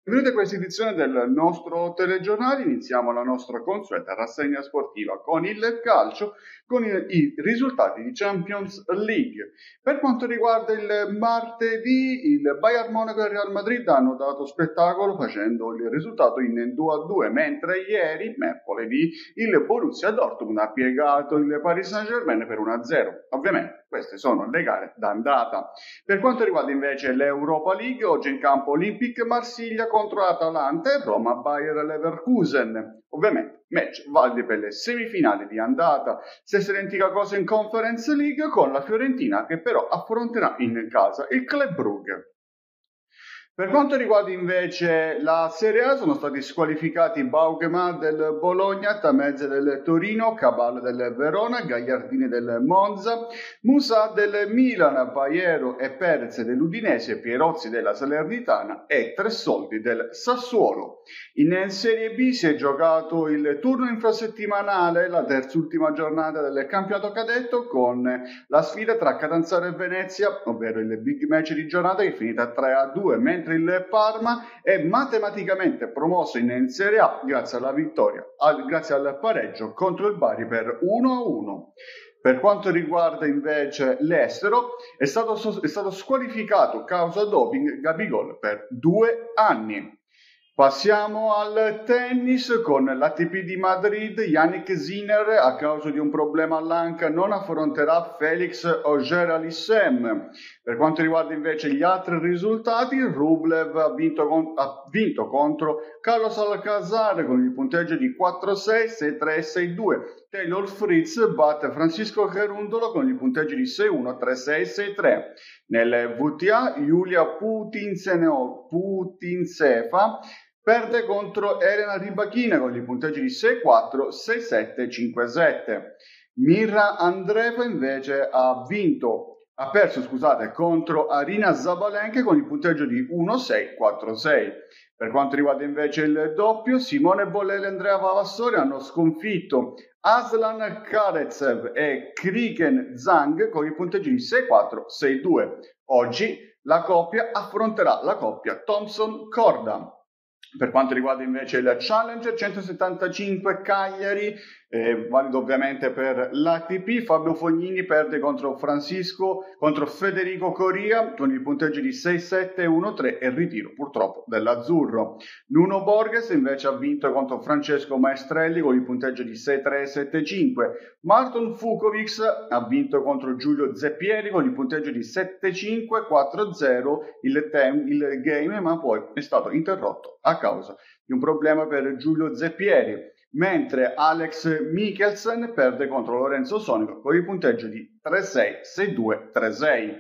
Benvenuti a questa edizione del nostro telegiornale. Iniziamo la nostra consueta rassegna sportiva con il calcio, con i risultati di Champions League. Per quanto riguarda il martedì, il Bayern Monaco e il Real Madrid hanno dato spettacolo facendo il risultato in 2-2, mentre ieri, mercoledì, il Borussia Dortmund ha piegato il Paris Saint-Germain per 1-0. Ovviamente queste sono le gare d'andata. Per quanto riguarda invece l'Europa League, oggi in campo Olympique Marsiglia contro Atalanta e Roma Bayer Leverkusen. Ovviamente match validi per le semifinali di andata. Stessa identica cosa in Conference League con la Fiorentina che però affronterà in casa il Club Brugge. Per quanto riguarda invece la Serie A, sono stati squalificati Baukeman del Bologna, Tameze del Torino, Cabal del Verona, Gagliardini del Monza, Musa del Milan, Paiero e Perez dell'Udinese, Pierozzi della Salernitana e Tressoldi del Sassuolo. In Serie B si è giocato il turno infrasettimanale, la terz'ultima giornata del campionato cadetto con la sfida tra Catanzaro e Venezia, ovvero il big match di giornata che è finita 3-2, mentre il Parma è matematicamente promosso in Serie A grazie alla vittoria, grazie al pareggio contro il Bari per 1-1. Per quanto riguarda invece l'estero, è stato squalificato causa doping Gabigol per 2 anni. Passiamo al tennis con l'ATP di Madrid. Yannick Sinner, a causa di un problema all'anca, non affronterà Felix Auger-Aliassime. Per quanto riguarda invece gli altri risultati, Rublev ha vinto contro Carlos Alcaraz con il punteggio di 4-6, 6-3 e 6-2. Taylor Fritz batte Francisco Cerundolo con il punteggio di 6-1, 3-6, 6-3. Nel WTA, Yulia Putintseva perde contro Elena Rybakina con il punteggio di 6-4, 6-7, 5-7. Mirra Andreeva invece ha perso contro Arina Zabalenka con il punteggio di 1-6, 4-6. Per quanto riguarda invece il doppio, Simone Bolelli e Andrea Vavassori hanno sconfitto Aslan Karatsev e Kriken Zhang con il punteggio di 6-4, 6-2. Oggi la coppia affronterà la coppia Thompson-Corda. Per quanto riguarda invece il Challenger 175 Cagliari, valido ovviamente per l'ATP, Fabio Fognini perde contro Federico Coria con il punteggio di 6-7, 1-3 e ritiro purtroppo dell'azzurro. Nuno Borges invece ha vinto contro Francesco Maestrelli con il punteggio di 6-3, 7-5. Marton Fukovic ha vinto contro Giulio Zeppieri con il punteggio di 7-5, 4-0 il game, ma poi è stato interrotto a causa di un problema per Giulio Zeppieri, mentre Alex Mikkelsen perde contro Lorenzo Sonico con il punteggio di 3-6, 6-2, 3-6.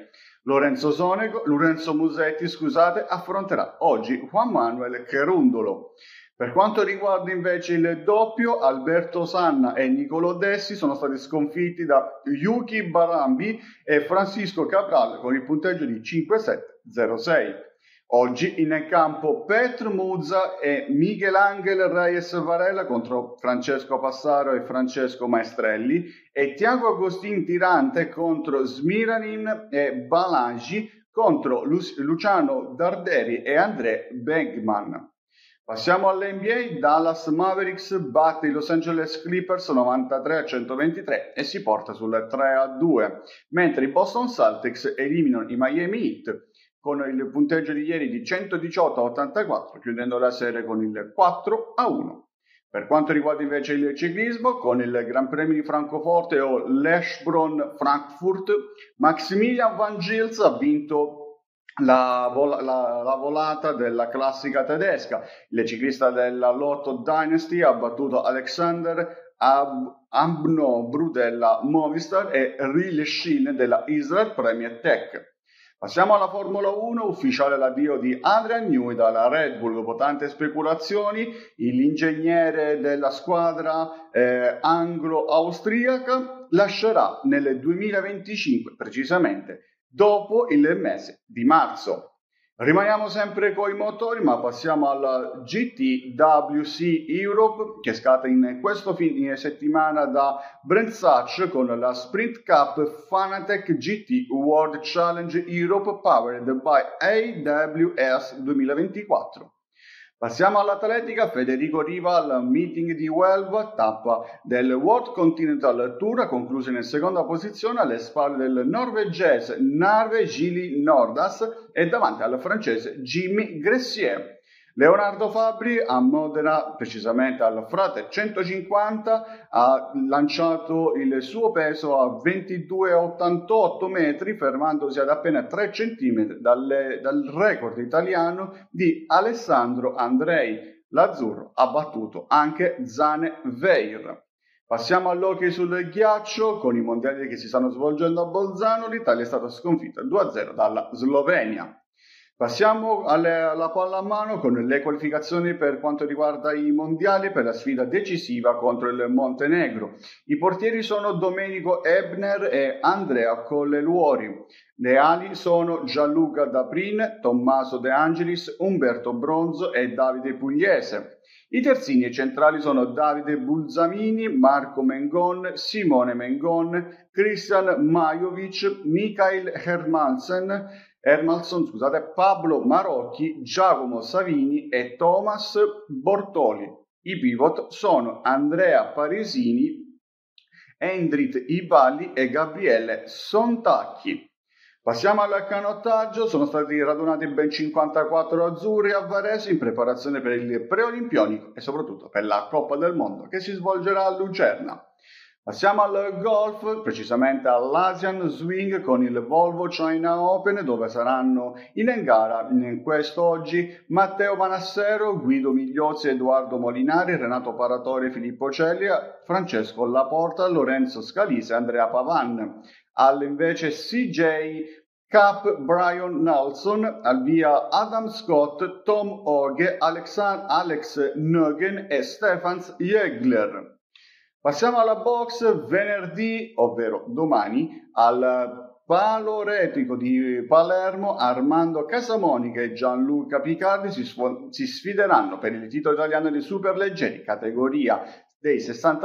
Lorenzo Musetti, affronterà oggi Juan Manuel Cerundolo. Per quanto riguarda invece il doppio, Alberto Sanna e Niccolò Dessi sono stati sconfitti da Yuki Barambi e Francisco Cabral con il punteggio di 5-7, 0-6. Oggi in campo Petr Musa e Miguel Ángel Reyes Varela contro Francesco Passaro e Francesco Maestrelli e Tiago Agostin Tirante contro Smiranin e Balangi contro Luciano Darderi e André Bergman. Passiamo all'NBA, Dallas Mavericks batte i Los Angeles Clippers 93-123 e si porta sul 3-2, mentre i Boston Celtics eliminano i Miami Heat con il punteggio di ieri di 118-84, chiudendo la serie con il 4-1. Per quanto riguarda invece il ciclismo, con il Gran Premio di Francoforte o l'Eschborn-Frankfurt, Maximilian Van Gils ha vinto la volata della classica tedesca. Il ciclista della Lotto Dynasty ha battuto Alexander Abnobru della Movistar e Rile Shin della Israel Premier Tech. Passiamo alla Formula 1, ufficiale l'addio di Adrian Newey dalla Red Bull. Dopo tante speculazioni, l'ingegnere della squadra anglo-austriaca lascerà nel 2025, precisamente dopo il mese di marzo. Rimaniamo sempre con i motori, ma passiamo alla GTWC Europe che scatta in questo fine settimana da Brandsatch con la Sprint Cup Fanatec GT World Challenge Europe powered by AWS 2024. Passiamo all'atletica. Federico Riva al meeting di Huelva, tappa del World Continental Tour, concluso in seconda posizione alle spalle del norvegese Narve Gili Nordas e davanti al francese Jimmy Gressier. Leonardo Fabri a Modena, precisamente al Frate 150, ha lanciato il suo peso a 22,88 metri, fermandosi ad appena 3 cm dal record italiano di Alessandro Andrei. L'azzurro ha battuto anche Zane Veir. Passiamo all'hockey sul ghiaccio. Con i mondiali che si stanno svolgendo a Bolzano, l'Italia è stata sconfitta 2-0 dalla Slovenia. Passiamo alla pallamano con le qualificazioni per quanto riguarda i mondiali per la sfida decisiva contro il Montenegro. I portieri sono Domenico Ebner e Andrea Colleluori. Le ali sono Gianluca Dabrin, Tommaso De Angelis, Umberto Bronzo e Davide Pugliese. I terzini centrali sono Davide Bulzamini, Marco Mengon, Simone Mengon, Christian Majovic, Mikhail Hermansen, Pablo Marocchi, Giacomo Savini e Thomas Bortoli. I pivot sono Andrea Parisini, Endrit Iballi e Gabriele Sontacchi. Passiamo al canottaggio. Sono stati radunati ben 54 azzurri a Varese in preparazione per il preolimpionico e soprattutto per la Coppa del Mondo che si svolgerà a Lucerna. Passiamo al golf, precisamente all'Asian Swing con il Volvo China Open, dove saranno in gara quest'oggi Matteo Manassero, Guido Migliozzi, Edoardo Molinari, Renato Paratore, Filippo Celia, Francesco Laporta, Lorenzo Scalise e Andrea Pavan. Invece CJ Cup Brian Nelson, al via Adam Scott, Tom Orge, Alex Nuggen e Stefans Jägler. Passiamo alla box. Venerdì, ovvero domani, al Paloretico di Palermo, Armando Casamonica e Gianluca Picardi si sfideranno per il titolo italiano di superleggeri, categoria dei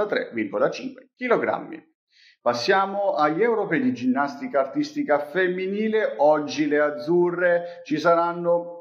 63,5 kg. Passiamo agli europei di ginnastica artistica femminile. Oggi le azzurre ci saranno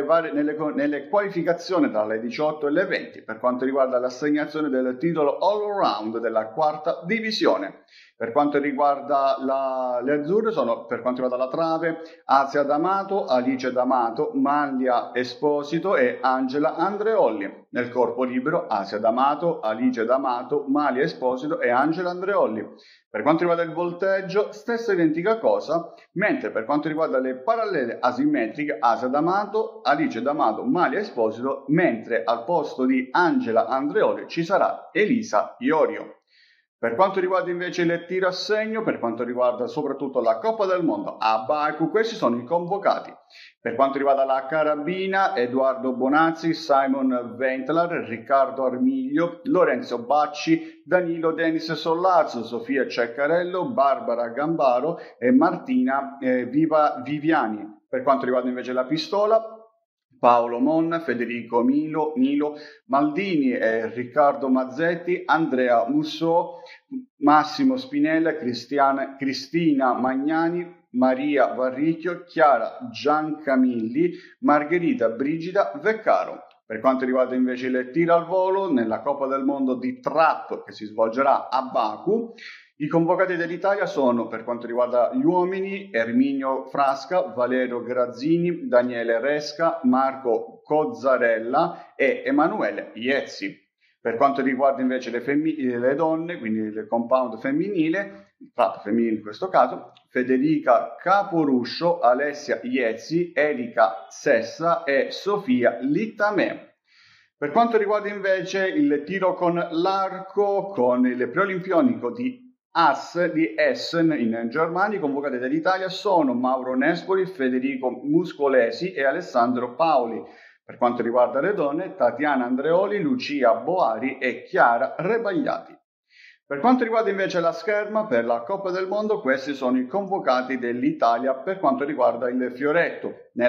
nelle qualificazioni tra le 18 e le 20 per quanto riguarda l'assegnazione del titolo all around della quarta divisione. Per quanto riguarda le azzurre sono, per quanto riguarda la trave, Asia D'Amato, Alice D'Amato, Maglia Esposito e Angela Andreolli. Nel corpo libero Asia D'Amato, Alice D'Amato, Maglia Esposito e Angela Andreolli. Per quanto riguarda il volteggio, stessa identica cosa, mentre per quanto riguarda le parallele asimmetriche, Asia D'Amato, Alice D'Amato, Maglia Esposito, mentre al posto di Angela Andreoli ci sarà Elisa Iorio. Per quanto riguarda invece il tiro a segno, per quanto riguarda soprattutto la Coppa del Mondo a Baku, questi sono i convocati. Per quanto riguarda la carabina, Edoardo Bonazzi, Simon Ventlar, Riccardo Armiglio, Lorenzo Bacci, Danilo Denis Sollazzo, Sofia Ceccarello, Barbara Gambaro e Martina Viviani. Per quanto riguarda invece la pistola, Paolo Monna, Federico Nilo, Maldini e Riccardo Mazzetti, Andrea Musso, Massimo Spinella, Cristina Magnani, Maria Varricchio, Chiara Giancamilli, Margherita Brigida Veccaro. Per quanto riguarda invece il tiro al volo, nella Coppa del Mondo di Trap che si svolgerà a Baku, i convocati dell'Italia sono, per quanto riguarda gli uomini, Erminio Frasca, Valerio Grazzini, Daniele Resca, Marco Cozzarella e Emanuele Iezzi. Per quanto riguarda invece le donne, quindi il compound femminile, il tratto femminile in questo caso, Federica Caporuscio, Alessia Iezzi, Erika Sessa e Sofia Littamè. Per quanto riguarda invece il tiro con l'arco, con il preolimpionico di Essen in Germania, i convocati dall'Italia sono Mauro Nespoli, Federico Muscolesi e Alessandro Paoli. Per quanto riguarda le donne, Tatiana Andreoli, Lucia Boari e Chiara Rebagliati. Per quanto riguarda invece la scherma per la Coppa del Mondo, questi sono i convocati dell'Italia per quanto riguarda il fioretto.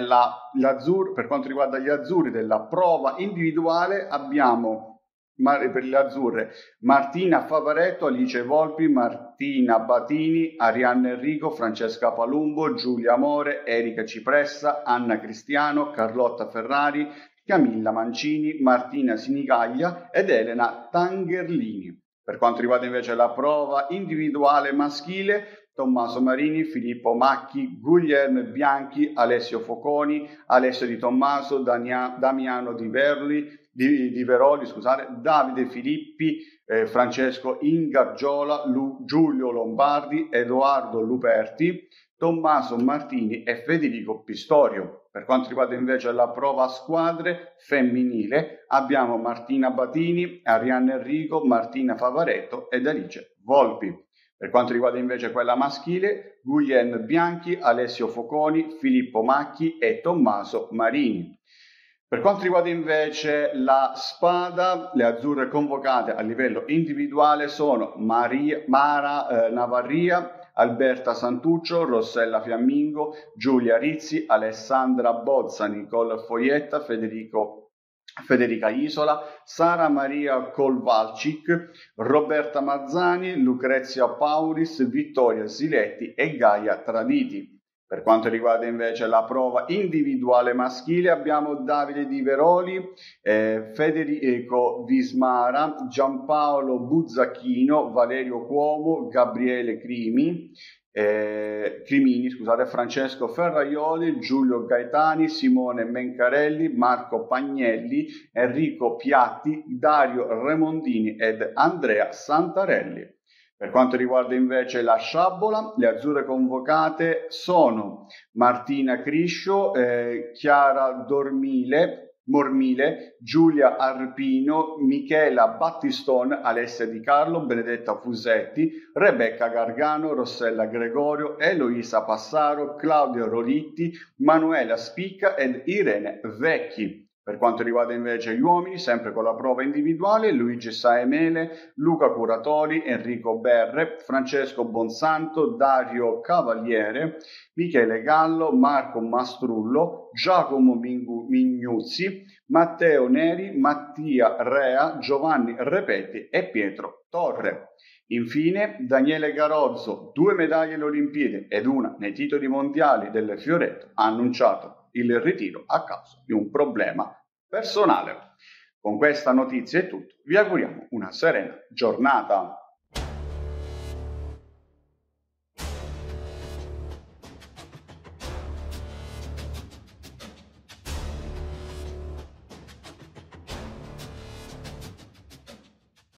Per quanto riguarda gli azzurri della prova individuale abbiamo per le azzurre Martina Favaretto, Alice Volpi, Martina Batini, Arianna Enrico, Francesca Palumbo, Giulia Amore, Erika Cipressa, Anna Cristiano, Carlotta Ferrari, Camilla Mancini, Martina Sinigaglia ed Elena Tangerlini. Per quanto riguarda invece la prova individuale maschile, Tommaso Marini, Filippo Macchi, Guglielmo Bianchi, Alessio Foconi, Alessio Di Tommaso, Damiano Di Veroli, Davide Filippi, Francesco Ingargiola, Giulio Lombardi, Edoardo Luperti, Tommaso Martini e Federico Pistorio. Per quanto riguarda invece la prova a squadre femminile, abbiamo Martina Batini, Arianna Enrico, Martina Favaretto ed Alice Volpi. Per quanto riguarda invece quella maschile, Guglielmo Bianchi, Alessio Foconi, Filippo Macchi e Tommaso Marini. Per quanto riguarda invece la spada, le azzurre convocate a livello individuale sono Mara Navarria, Alberta Santuccio, Rossella Fiammingo, Giulia Rizzi, Alessandra Bozza, Nicole Foietta, Federica Isola, Sara Maria Kolvalcic, Roberta Mazzani, Lucrezia Pauris, Vittoria Siletti e Gaia Traditi. Per quanto riguarda invece la prova individuale maschile abbiamo Davide Di Veroli, Federico Vismara, Giampaolo Buzzacchino, Valerio Cuomo, Gabriele Crimini, Francesco Ferraioli, Giulio Gaetani, Simone Mencarelli, Marco Pagnelli, Enrico Piatti, Dario Remondini ed Andrea Santarelli. Per quanto riguarda invece la sciabola, le azzurre convocate sono Martina Criscio, Chiara Mormile, Giulia Arpino, Michela Battistone, Alessia Di Carlo, Benedetta Fusetti, Rebecca Gargano, Rossella Gregorio, Eloisa Passaro, Claudio Rolitti, Manuela Spicca ed Irene Vecchi. Per quanto riguarda invece gli uomini, sempre con la prova individuale, Luigi Saemele, Luca Curatori, Enrico Berre, Francesco Bonsanto, Dario Cavaliere, Michele Gallo, Marco Mastrullo, Giacomo Mignuzzi, Matteo Neri, Mattia Rea, Giovanni Repetti e Pietro Torre. Infine Daniele Garozzo, 2 medaglie alle Olimpiadi ed una nei titoli mondiali del fioretto, ha annunciato il ritiro a causa di un problema personale. Con questa notizia è tutto, vi auguriamo una serena giornata.